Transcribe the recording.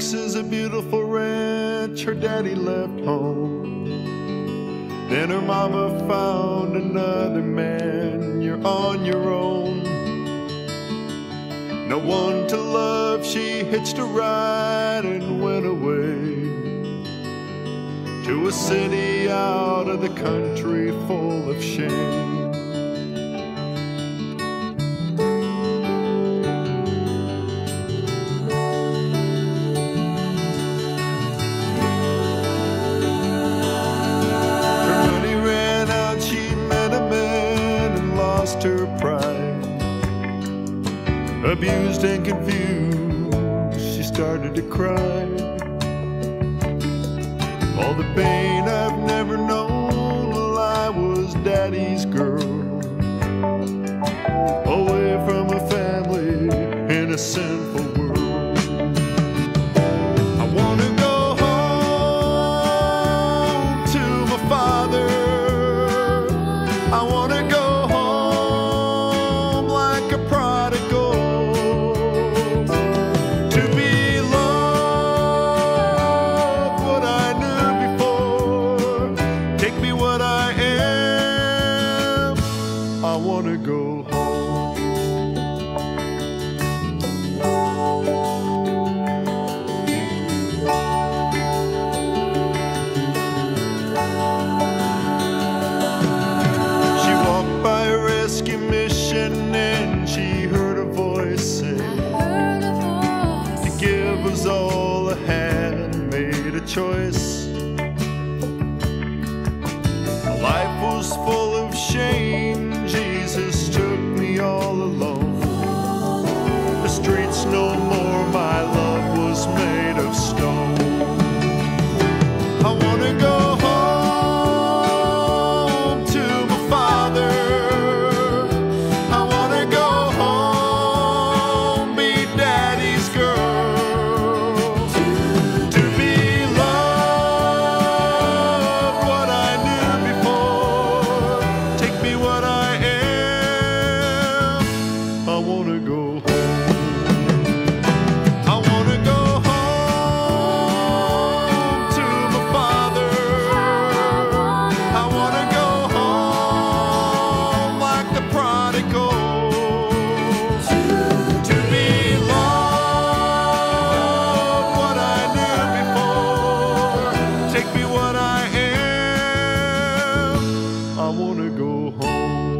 is a beautiful ranch her daddy left home. Then her mama found another man. You're on your own, no one to love. She hitched a ride and went away to a city out of the country full of shame. Her pride, abused and confused, she started to cry. All the pain I've never known while I was daddy's girl, away from a family in a sinful world. I want to go home to my father. I want to go go home. She walked by a rescue mission and she heard a voice say, to give us all a hand, made a choice. Life was full of shame. Jesus took me all alone. The streets no more, my love was made of stone. I want to go home to my father. I want to go home, be daddy's girl. To be loved, what I knew before. Take me what I I wanna go home. I wanna go home to my father. I wanna go home like the prodigal. To be loved, what I knew before. Take me what I am. I wanna go home.